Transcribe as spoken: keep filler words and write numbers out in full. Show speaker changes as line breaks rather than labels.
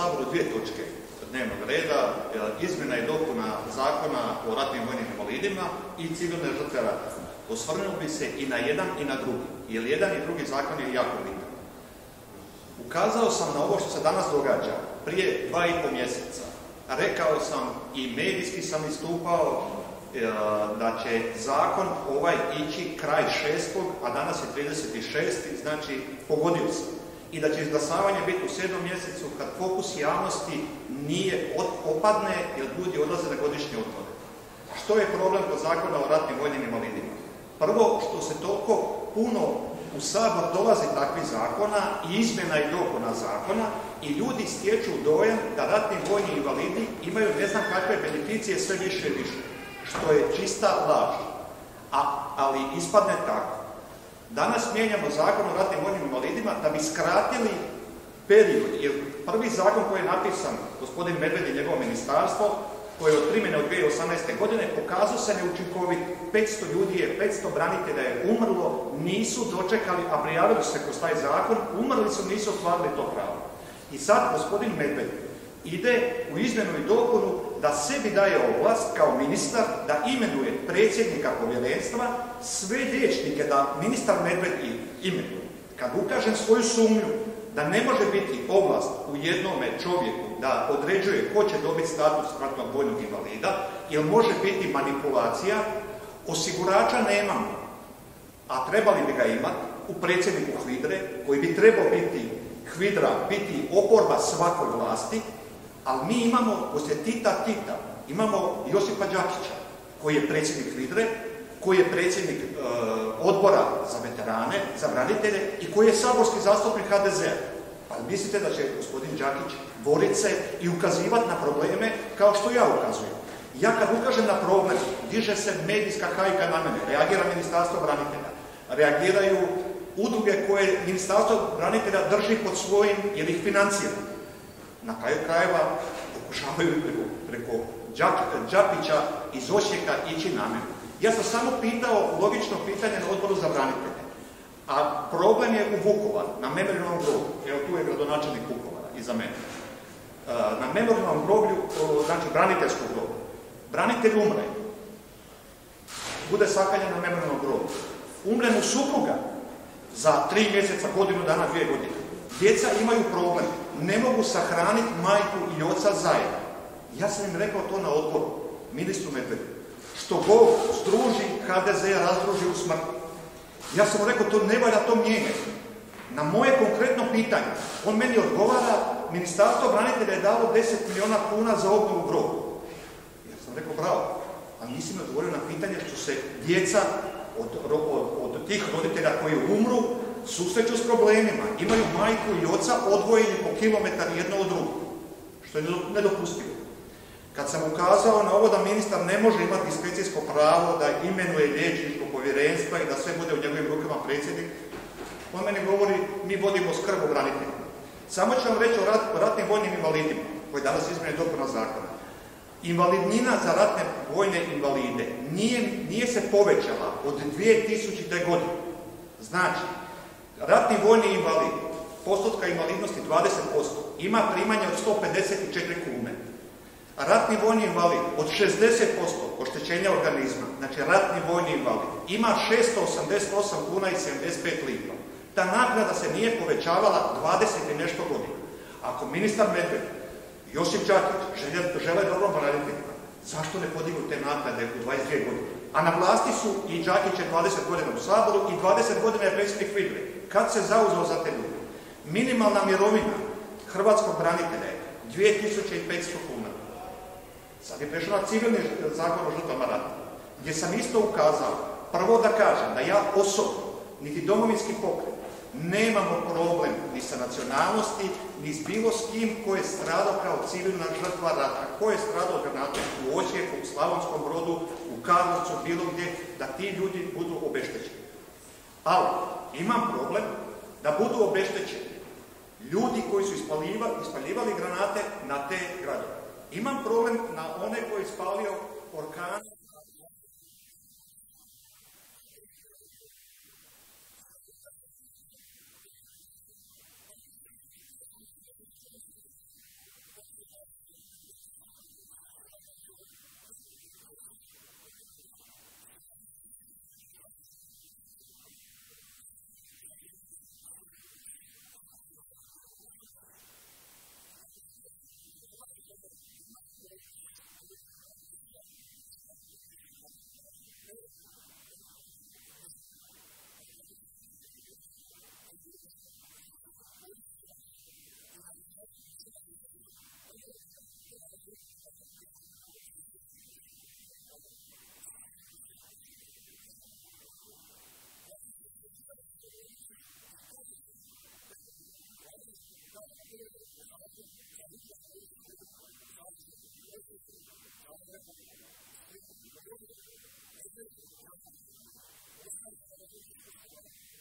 Saboru dvije točke dnevnog reda, izmjena i dopuna Zakona o ratnim vojnim invalidima i civilne žrtve rata. Osvrnuo bi se i na jedan i na drugi, jer jedan i drugi zakon je jako bitan. Ukazao sam na ovo što se danas događa prije dva i pol mjeseca. Rekao sam i medijski sam istupao da će zakon ovaj ići kraj šestog, a danas je trideset šesti, znači pogodio sam. I da će izglasavanje biti u sedmom mjesecu kad fokus javnosti nije opadne jer ljudi odlaze na godišnje odmore. Što je problem kod Zakona o ratnim vojnim invalidima? Prvo, što se toliko puno u Sabor dolazi takvih zakona i izmjena i dopuna zakona i ljudi stječu dojam da ratni vojni invalidi imaju ne znam kakve beneficije sve više i više, što je čista laž. A, ali ispadne tako. Danas mijenjamo Zakon o ratnim vojnim invalidima da bi skratili period, jer prvi zakon koji je napisan gospodin Medved i njegovo ministarstvo, koji je od primjene od dvije tisuće osamnaeste. godine, pokazao se neučinkovit. petsto ljudi je, petsto branitelja je umrlo, nisu dočekali, a prijavili se kroz taj zakon, umrli su, nisu ostvarili to pravo. I sad gospodin Medved ide u izmjenu i dopunu da sebi daje ovlast kao ministar da imenuje predsjednika povjerenstva, sve liječnike da ministar Medved imenuje. Kad ukažem svoju sumnju da ne može biti ovlast u jednome čovjeku da određuje ko će dobiti status ratnog vojnog invalida, jer može biti manipulacija, osigurača nemamo, a trebali bi ga imati u predsjedniku HVIDRE, koji bi trebao biti HVIDRA, biti oporba svakoj vlasti, ali mi imamo, poslije Tita Tita, imamo Josipa Đakića, koji je predsjednik HVIDRE, koji je predsjednik e, odbora za veterane, za branitelje i koji je saborski zastupnik ha de zea. Pa mislite da će gospodin Đakić borit se i ukazivati na probleme kao što ja ukazujem. Ja kad ukažem na problem, diže se medijska hajka na mene, reagira Ministarstvo branitelja, reagiraju udruge koje Ministarstvo branitelja drži pod svojim jer ih financira. Na kraju krajeva pokušavaju preko, preko Đapića iz Osijeka ići na mene. Ja sam samo pitao logično pitanje na odboru za branitelje. A problem je u Vukovaru, na memorijalnom groblju. Evo tu je gradonačelnik Vukovara iza mene. Na memorijalnom groblju, znači braniteljskog groblju. Branitelj umre. Bude sakaljen na memorijalnom groblju. Umre mu supruga za tri mjeseca, godinu dana, dvije godine. Djeca imaju problem. Ne mogu sahraniti majku i oca zajedno. Ja sam im rekao to na odboru, ministru Medvedu. Što Bog združi, ha de ze razdruži u smrti. Ja sam mu rekao, to ne valja to mijenjati. Na moje konkretno pitanje, on meni odgovara, Ministarstvo branitelja je dalo deset milijuna kuna za obnovu groblja. Ja sam rekao, bravo, a nisi me odgovorio na pitanje što se djeca od, od, od tih roditelja koji umru susreću s problemima. Imaju majku i oca odvojeni po kilometar jedno od drugog, što je nedopustivo. Kad sam ukazao na ovo da ministar ne može imati diskrecijsko pravo da imenuje liječničko povjerenstva i da sve bude u njegovim rukama predsjednik, on meni govori, mi vodimo skrb o braniteljima. Samo ću vam reći o, rat, o ratnim vojnim invalidima, koji danas izmjene dopuna zakona. Invalidnina za ratne vojne invalide nije, nije se povećala od dvije tisućite. godine. Znači, ratni vojni invalid, postotka invalidnosti dvadeset posto, ima primanje od sto pedeset četiri kune. Ratni vojni invalid od šezdeset posto oštećenja organizma, znači ratni vojni invalid, ima šesto osamdeset osam kuna i sedamdeset pet lipa. Ta naknada se nije povećavala dvadeset i nešto godina. Ako ministar Medved, Josip Đakić žele, žele dobro braniteljima, zašto ne podignu te naknade u dvadeset dvije godine? A na vlasti su i Đakić je dvadeset godina u Saboru i dvadeset godina je predsjednik HVIDRE. Kad se zauzeo za te ljude? Minimalna mirovina hrvatskog branitelja je dvije tisuće petsto kuna. Sad je prešao na civilni zakon o žrtvama rata, gdje sam isto ukazao, prvo da kažem da ja osobno, niti Domovinski pokret, nemamo problem ni sa nacionalnosti, ni s bilo s kim ko je stradao kao civilna žrtva rata, ko je stradao granate u Osijeku, u Slavonskom Brodu, u Karlovcu, bilo gdje, da ti ljudi budu obeštećeni. Ali imam problem da budu obeštećeni ljudi koji su ispaljivali, ispaljivali granate na te gradove. Imam problem na one koji je ispalio orkan.
Thank you.